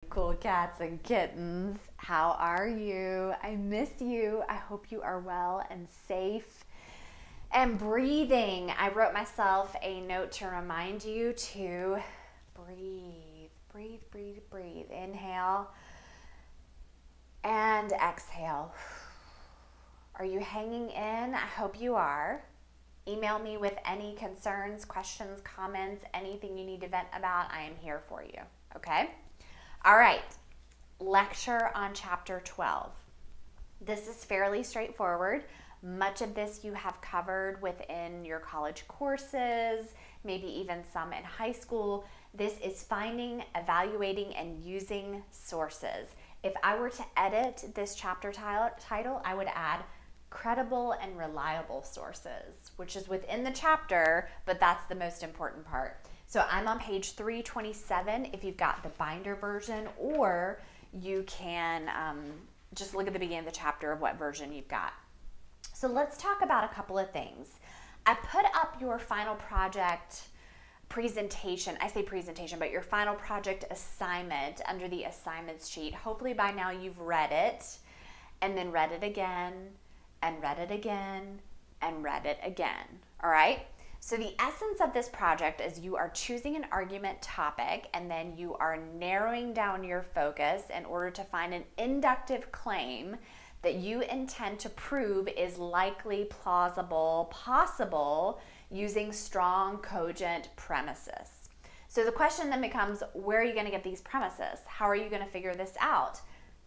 cool cats and kittens. How are you? I miss you. I hope you are well and safe and breathing. I wrote myself a note to remind you to breathe, breathe, breathe, breathe. Inhale and exhale. Are you hanging in? I hope you are. Email me with any concerns, questions, comments, anything you need to vent about. I am here for you. Okay? All right. Lecture on chapter 12. This is fairly straightforward. Much of this you have covered within your college courses, maybe even some in high school. This is finding, evaluating, and using sources. If I were to edit this chapter title, I would add credible and reliable sources, which is within the chapter, but that's the most important part. So I'm on page 327 if you've got the binder version, or you can just look at the beginning of the chapter of what version you've got. So let's talk about a couple of things. I put up your final project presentation. I say presentation, but your final project assignment under the assignments sheet. Hopefully by now you've read it and then read it again and read it again and read it again. All right? So the essence of this project is you are choosing an argument topic and then you are narrowing down your focus in order to find an inductive claim that you intend to prove is likely, plausible, possible using strong, cogent premises. So the question then becomes, where are you going to get these premises? How are you going to figure this out?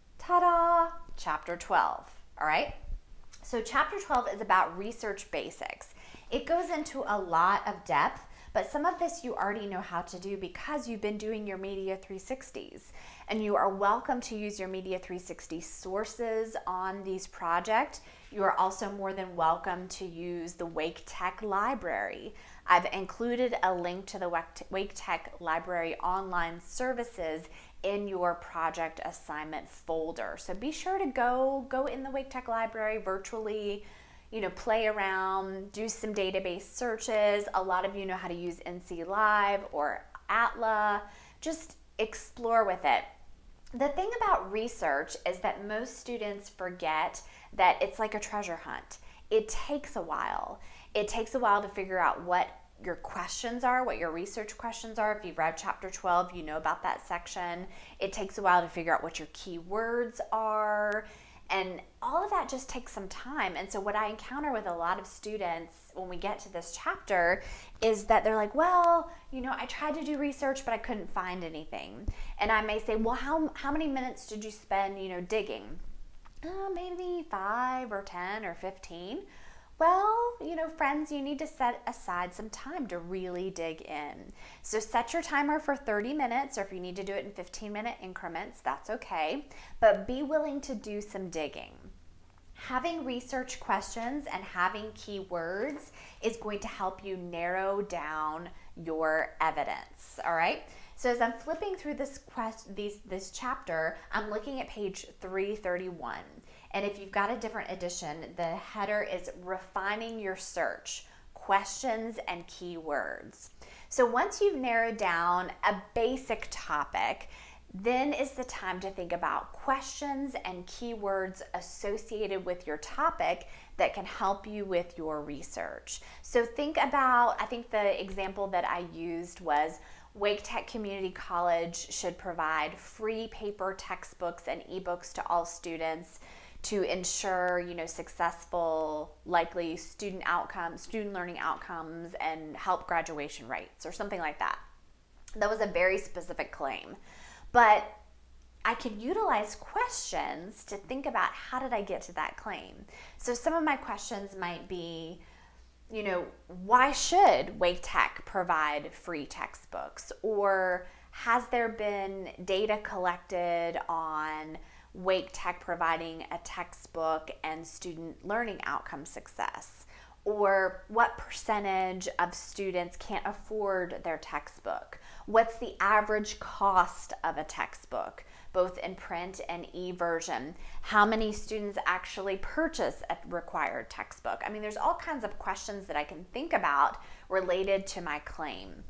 Ta-da! Chapter 12. All right? So chapter 12 is about research basics. It goes into a lot of depth, but some of this you already know how to do because you've been doing your Media 360s. And you are welcome to use your Media 360 sources on these projects. You are also more than welcome to use the Wake Tech Library. I've included a link to the Wake Tech Library online services in your project assignment folder. So be sure to go in the Wake Tech Library virtually, play around, do some database searches. A lot of you know how to use NC Live or Atla. Just explore with it. The thing about research is that most students forget that it's like a treasure hunt. It takes a while. It takes a while to figure out what your questions are, what your research questions are. If you've read chapter 12, you know about that section. It takes a while to figure out what your keywords are. And all of that just takes some time. And so what I encounter with a lot of students when we get to this chapter is that they're like, well, I tried to do research, but I couldn't find anything. And I may say, well, how many minutes did you spend, digging? Maybe 5 or 10 or 15. Well, friends, you need to set aside some time to really dig in. So set your timer for 30 minutes, or if you need to do it in 15-minute increments, that's okay. But be willing to do some digging. Having research questions and having keywords is going to help you narrow down your evidence, all right? So as I'm flipping through this chapter, I'm looking at page 331. And if you've got a different edition, the header is refining your search, questions and keywords. So once you've narrowed down a basic topic, then is the time to think about questions and keywords associated with your topic that can help you with your research. So think about, I think the example that I used was Wake Tech Community College should provide free paper textbooks and ebooks to all students to ensure, successful, likely student learning outcomes and help graduation rates or something like that. That was a very specific claim. But I could utilize questions to think about how did I get to that claim. So some of my questions might be, why should Wake Tech provide free textbooks? Or has there been data collected on Wake Tech providing a textbook and student learning outcome success? Or what percentage of students can't afford their textbook? What's the average cost of a textbook, both in print and e-version? How many students actually purchase a required textbook? I mean, there's all kinds of questions that I can think about related to my claim.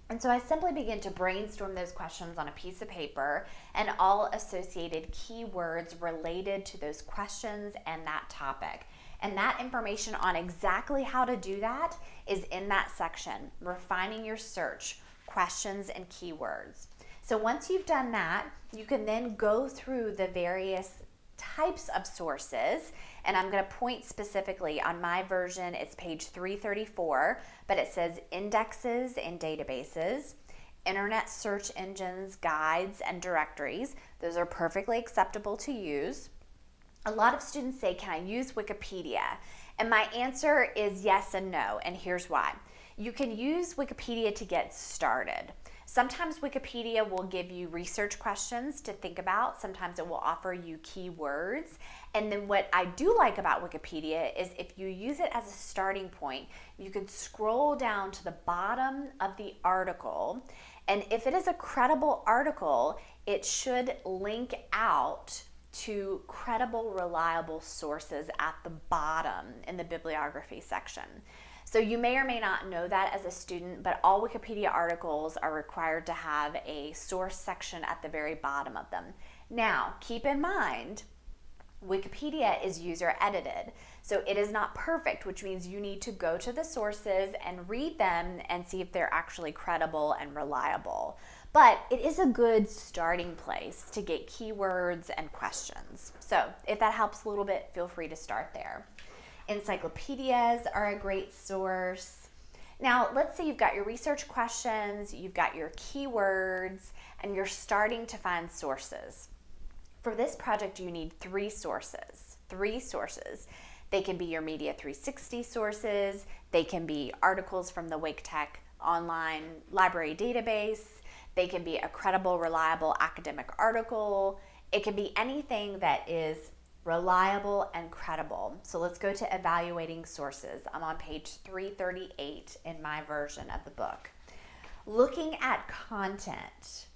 And so I simply begin to brainstorm those questions on a piece of paper and all associated keywords related to those questions and that topic. And that information on exactly how to do that is in that section, refining your search, questions and keywords. So once you've done that, you can then go through the various types of sources, and I'm going to point specifically on my version, it's page 334, but it says indexes and databases, internet search engines, guides, and directories. Those are perfectly acceptable to use. A lot of students say, can I use Wikipedia? And my answer is yes and no, and here's why. You can use Wikipedia to get started. Sometimes Wikipedia will give you research questions to think about. Sometimes it will offer you keywords. And then what I do like about Wikipedia is if you use it as a starting point, you can scroll down to the bottom of the article. And if it is a credible article, it should link out to credible, reliable sources at the bottom in the bibliography section. So you may or may not know that as a student, but all Wikipedia articles are required to have a source section at the very bottom of them. Now, keep in mind, Wikipedia is user edited, so it is not perfect, which means you need to go to the sources and read them and see if they're actually credible and reliable. But it is a good starting place to get keywords and questions. So if that helps a little bit, feel free to start there. Encyclopedias are a great source. Now, let's say you've got your research questions, you've got your keywords, and you're starting to find sources. For this project, you need three sources. They can be your Media 360 sources, they can be articles from the Wake Tech online library database, they can be a credible, reliable academic article, it can be anything that is reliable and credible. So let's go to evaluating sources. I'm on page 338 in my version of the book. Looking at content,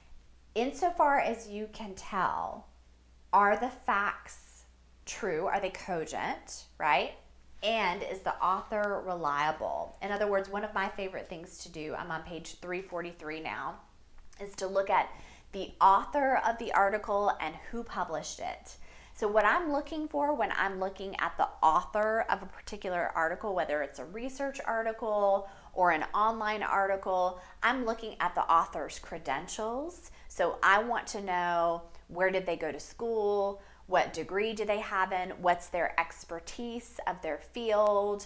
insofar as you can tell, are the facts true? Are they cogent, right? And is the author reliable? In other words, one of my favorite things to do, I'm on page 343 now, is to look at the author of the article and who published it. So what I'm looking for when I'm looking at the author of a particular article, whether it's a research article or an online article, I'm looking at the author's credentials. So I want to know, where did they go to school? What degree do they have in? What's their expertise of their field?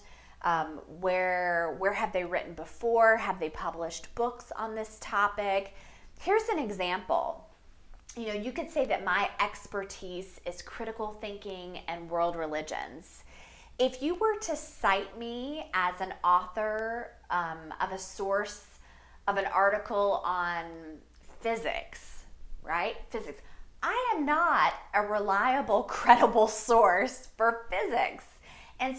Where have they written before? Have they published books on this topic? Here's an example. You know, you could say that my expertise is critical thinking and world religions. If you were to cite me as an author of a source of an article on physics, right? Physics. I am not a reliable, credible source for physics. And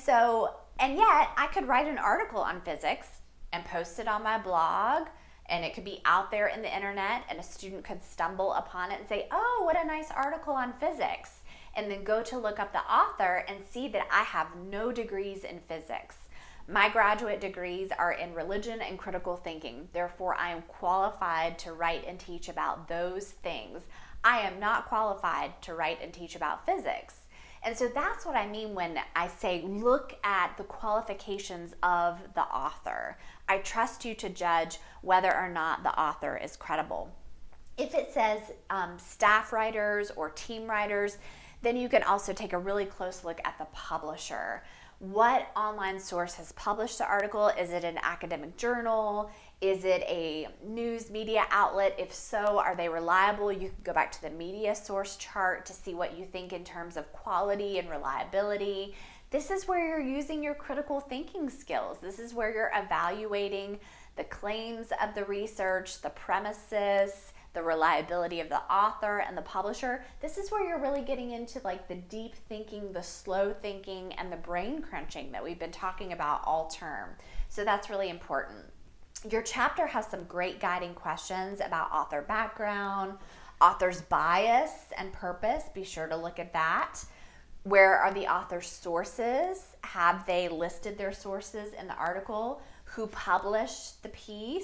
yet I could write an article on physics and post it on my blog, and it could be out there in the internet, and a student could stumble upon it and say, oh, what a nice article on physics, and then go to look up the author and see that I have no degrees in physics. My graduate degrees are in religion and critical thinking. Therefore, I am qualified to write and teach about those things. I am not qualified to write and teach about physics. And so that's what I mean when I say look at the qualifications of the author. I trust you to judge whether or not the author is credible. If it says staff writers or team writers, then you can also take a really close look at the publisher. What online source has published the article? Is it an academic journal? Is it a news media outlet? If so, are they reliable? You can go back to the media source chart to see what you think in terms of quality and reliability. This is where you're using your critical thinking skills. This is where you're evaluating the claims of the research, the premises, the reliability of the author and the publisher. This is where you're really getting into like the deep thinking, the slow thinking, and the brain crunching that we've been talking about all term. So that's really important. Your chapter has some great guiding questions about author background, author's bias and purpose. Be sure to look at that. Where are the author's sources? Have they listed their sources in the article? Who published the piece?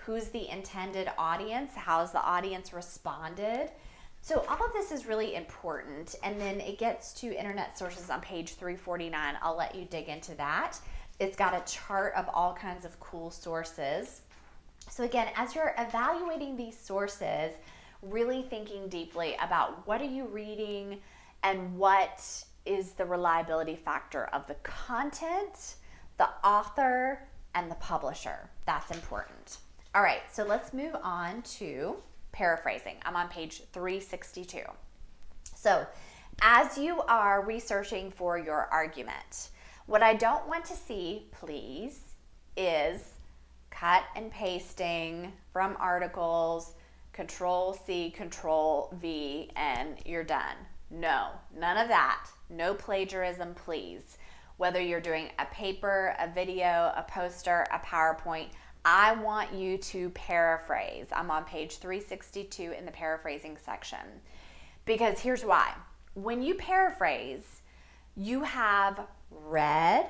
Who's the intended audience? How's the audience responded? So all of this is really important. And then it gets to internet sources on page 349. I'll let you dig into that. It's got a chart of all kinds of cool sources. So again, as you're evaluating these sources, really thinking deeply about what are you reading and what is the reliability factor of the content, the author, and the publisher. That's important. All right, so let's move on to paraphrasing. I'm on page 362. So as you are researching for your argument, what I don't want to see, please, is cut and pasting from articles, Control-C, Control-V, and you're done. No, none of that. No plagiarism, please. Whether you're doing a paper, a video, a poster, a PowerPoint, I want you to paraphrase. I'm on page 362 in the paraphrasing section. Because here's why. When you paraphrase, you have read,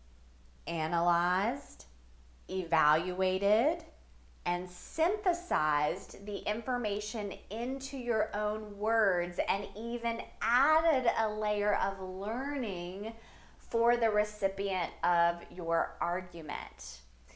analyzed, evaluated, and synthesized the information into your own words and even added a layer of learning for the recipient of your argument.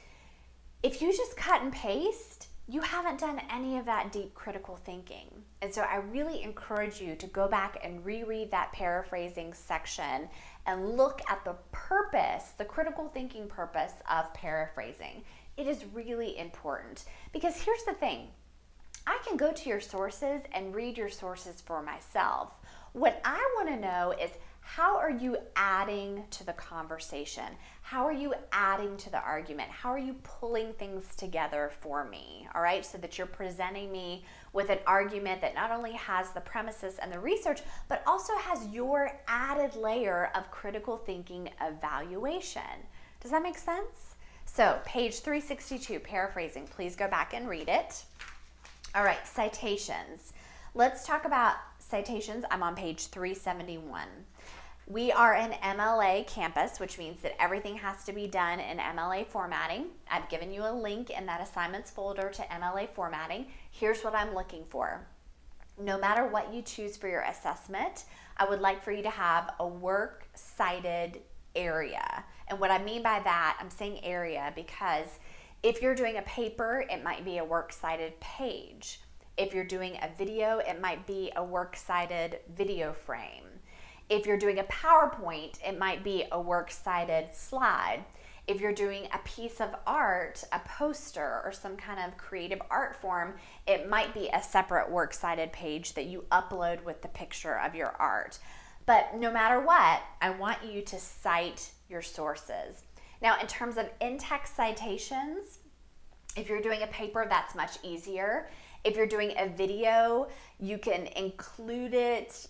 If you just cut and paste, you haven't done any of that deep critical thinking. And so I really encourage you to go back and reread that paraphrasing section and look at the purpose, the critical thinking purpose of paraphrasing. It is really important because here's the thing. I can go to your sources and read your sources for myself. What I want to know is, how are you adding to the conversation? How are you adding to the argument? How are you pulling things together for me? All right, so that you're presenting me with an argument that not only has the premises and the research, but also has your added layer of critical thinking evaluation. Does that make sense? So page 362, paraphrasing, please go back and read it. All right, citations. Let's talk about citations. I'm on page 371. We are an MLA campus, which means that everything has to be done in MLA formatting. I've given you a link in that assignments folder to MLA formatting. Here's what I'm looking for. No matter what you choose for your assessment, I would like for you to have a works cited area. And what I mean by that, I'm saying area because if you're doing a paper, it might be a works cited page. If you're doing a video, it might be a works cited video frame. If you're doing a PowerPoint, it might be a works cited slide. If you're doing a piece of art, a poster, or some kind of creative art form, it might be a separate works cited page that you upload with the picture of your art. But no matter what, I want you to cite your sources. Now, in terms of in-text citations, if you're doing a paper, that's much easier. If you're doing a video, you can include it,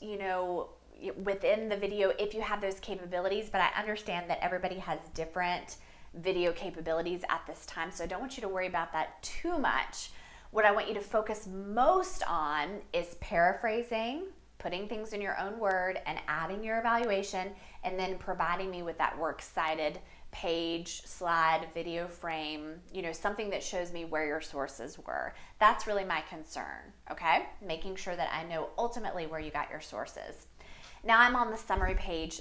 within the video if you have those capabilities, but I understand that everybody has different video capabilities at this time, so I don't want you to worry about that too much. What I want you to focus most on is paraphrasing, putting things in your own word and adding your evaluation, and then providing me with that works cited page, slide, video frame, something that shows me where your sources were. That's really my concern, okay? Making sure that I know ultimately where you got your sources. Now I'm on the summary page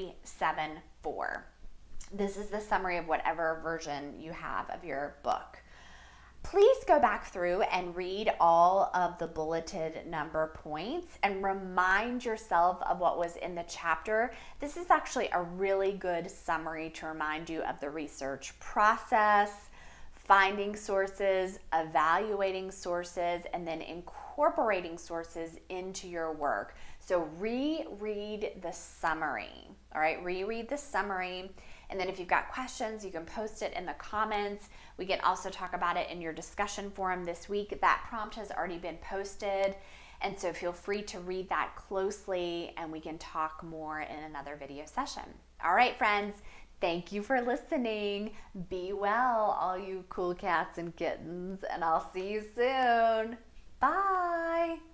374. This is the summary of whatever version you have of your book. Please go back through and read all of the bulleted number points and remind yourself of what was in the chapter. This is actually a really good summary to remind you of the research process, finding sources, evaluating sources, and then incorporating sources into your work. So reread the summary, all right? Reread the summary, and then if you've got questions, you can post it in the comments. We can also talk about it in your discussion forum this week. That prompt has already been posted, and so feel free to read that closely, and we can talk more in another video session. All right, friends, thank you for listening. Be well, all you cool cats and kittens, and I'll see you soon. Bye.